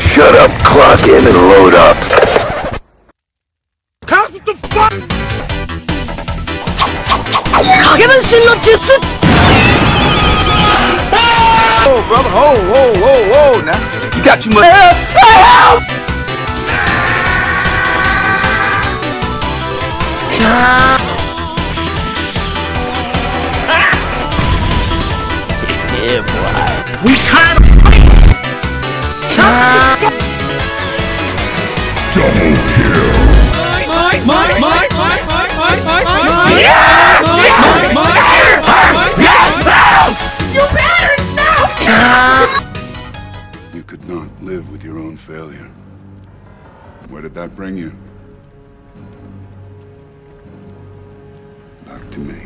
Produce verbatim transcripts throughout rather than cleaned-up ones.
Shut up, clock in and load up. What the fuck? Oh, brother, whoa, whoa, whoa, whoa, now. You got too much. Help! Help! Yeah, boy. We tired of Double kill. Mike, Mike, Mike, Mike, Mike, Mike, Mike, Mike, Mike, Yeah! Mike, Mike, Mike, you better stop! You could not live with your own failure. Where did that bring you? Back to me.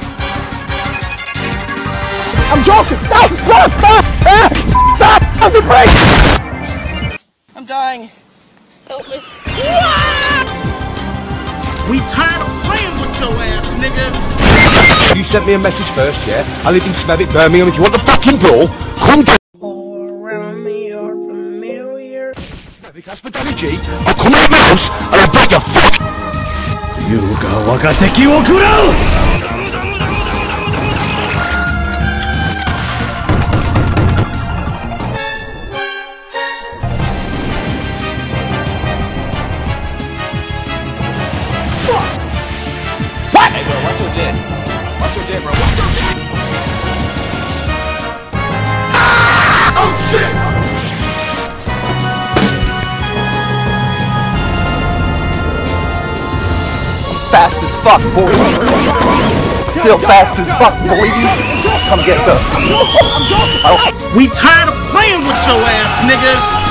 I'm joking! Stop! Stop! Stop! Ah! Stop! Stop the brake! I'm dying. Help me. We tired of playing with your ass, nigga. You sent me a message first, yeah? I live in Smethwick, Birmingham. If you want the fucking brawl, come to... All around me are familiar. Smethwick, as for Danny G, I'll come out of my house and I'll break your fuck... Yuga wakateki wo kurau! What? Hey, bro, watch your jet. Watch your jet, bro. Watch your jet. Oh shit! Fast as fuck, boy. Still fast as fuck, boy. Come get some. We tired of playing with your ass, nigga.